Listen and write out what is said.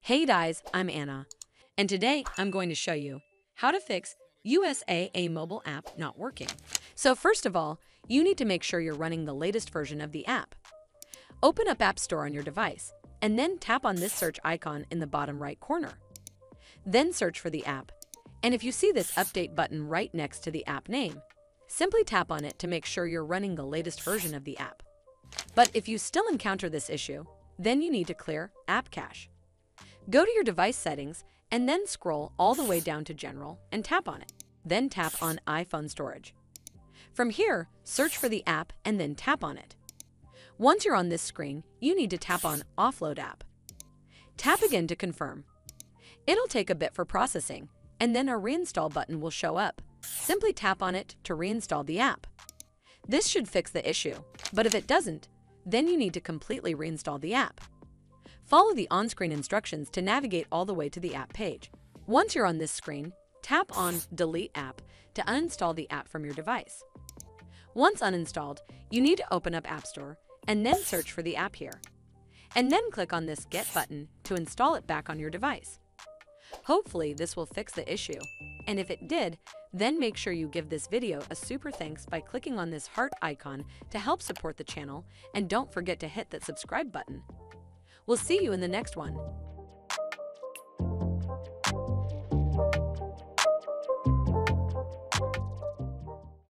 Hey guys, I'm Anna, and today I'm going to show you how to fix USAA mobile app not working. So first of all, you need to make sure you're running the latest version of the app. Open up App Store on your device, and then tap on this search icon in the bottom right corner. Then search for the app, and if you see this update button right next to the app name, simply tap on it to make sure you're running the latest version of the app. But if you still encounter this issue, then you need to clear App Cache. Go to your device settings and then scroll all the way down to General and tap on it. Then tap on iPhone Storage. From here, search for the app and then tap on it. Once you're on this screen, you need to tap on Offload App. Tap again to confirm. It'll take a bit for processing, and then a Reinstall button will show up. Simply tap on it to reinstall the app. This should fix the issue, but if it doesn't, then you need to completely reinstall the app. Follow the on-screen instructions to navigate all the way to the app page. Once you're on this screen, tap on Delete App to uninstall the app from your device. Once uninstalled, you need to open up App Store and then search for the app here. And then click on this Get button to install it back on your device. Hopefully this will fix the issue, and if it did, then make sure you give this video a super thanks by clicking on this heart icon to help support the channel, and don't forget to hit that subscribe button. We'll see you in the next one.